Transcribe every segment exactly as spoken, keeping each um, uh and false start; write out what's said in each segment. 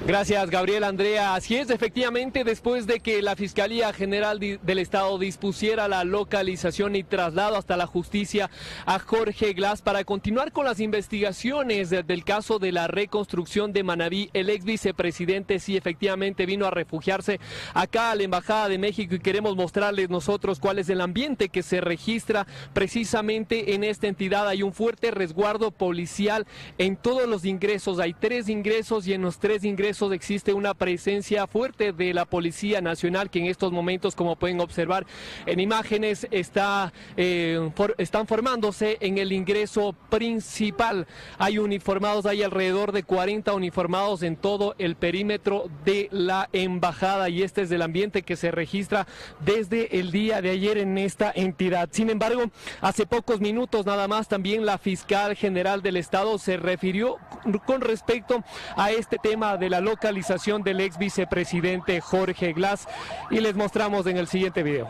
Gracias, Gabriel, Andrea. Así es, efectivamente, después de que la Fiscalía General del Estado dispusiera la localización y traslado hasta la justicia a Jorge Glass para continuar con las investigaciones del caso de la reconstrucción de Manabí, el ex vicepresidente sí efectivamente vino a refugiarse acá a la Embajada de México y queremos mostrarles nosotros cuál es el ambiente que se registra precisamente en esta entidad. Hay un fuerte resguardo policial en todos los ingresos, hay tres ingresos y en los tres ingresos existe una presencia fuerte de la Policía Nacional que en estos momentos, como pueden observar en imágenes, está, eh, for, están formándose en el ingreso principal. Hay uniformados, hay alrededor de cuarenta uniformados en todo el perímetro de la embajada y este es el ambiente que se registra desde el día de ayer en esta entidad. Sin embargo, hace pocos minutos nada más también la fiscal general del Estado se refirió con respecto a este tema de la localización del ex vicepresidente Jorge Glass y les mostramos en el siguiente video.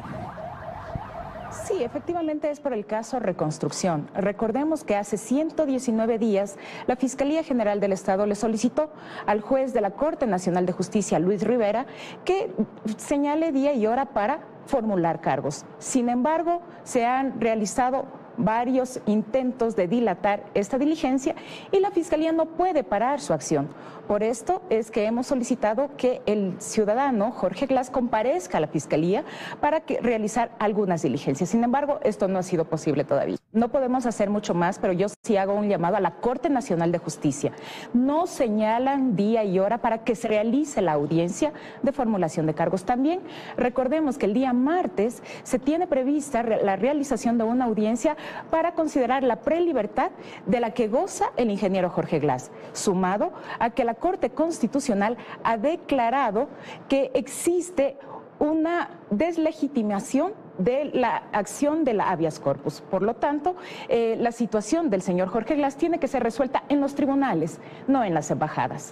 Sí, efectivamente es por el caso Reconstrucción. Recordemos que hace ciento diecinueve días la Fiscalía General del Estado le solicitó al juez de la Corte Nacional de Justicia, Luis Rivera, que señale día y hora para formular cargos. Sin embargo, se han realizado varios intentos de dilatar esta diligencia y la Fiscalía no puede parar su acción. Por esto es que hemos solicitado que el ciudadano Jorge Glass comparezca a la Fiscalía para que, realizar algunas diligencias. Sin embargo, esto no ha sido posible todavía. No podemos hacer mucho más, pero yo sí hago un llamado a la Corte Nacional de Justicia. No señalan día y hora para que se realice la audiencia de formulación de cargos. También recordemos que el día martes se tiene prevista la realización de una audiencia para considerar la prelibertad de la que goza el ingeniero Jorge Glass, sumado a que la Corte Constitucional ha declarado que existe una deslegitimación de la acción de la habeas corpus. Por lo tanto, eh, la situación del señor Jorge Glass tiene que ser resuelta en los tribunales, no en las embajadas.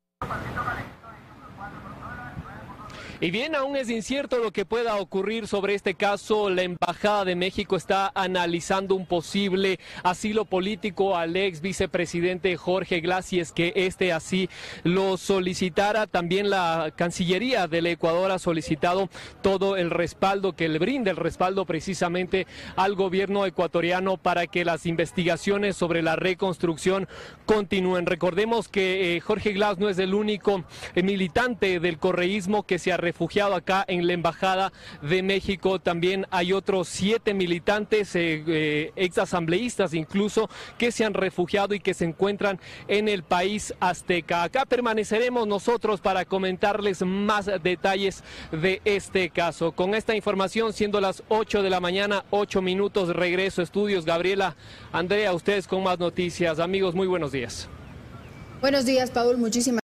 Y bien, aún es incierto lo que pueda ocurrir sobre este caso. La Embajada de México está analizando un posible asilo político al ex vicepresidente Jorge Glass, si es que este así lo solicitara. También la Cancillería del Ecuador ha solicitado todo el respaldo, que le brinde el respaldo precisamente al gobierno ecuatoriano para que las investigaciones sobre la reconstrucción continúen. Recordemos que eh, Jorge Glass no es el único eh, militante del correísmo que se ha refugiado acá en la Embajada de México. También hay otros siete militantes, eh, eh, ex asambleístas incluso, que se han refugiado y que se encuentran en el país azteca. Acá permaneceremos nosotros para comentarles más detalles de este caso. Con esta información, siendo las ocho de la mañana, ocho minutos, regreso a estudios. Gabriela, Andrea, ustedes con más noticias. Amigos, muy buenos días. Buenos días, Paul. Muchísimas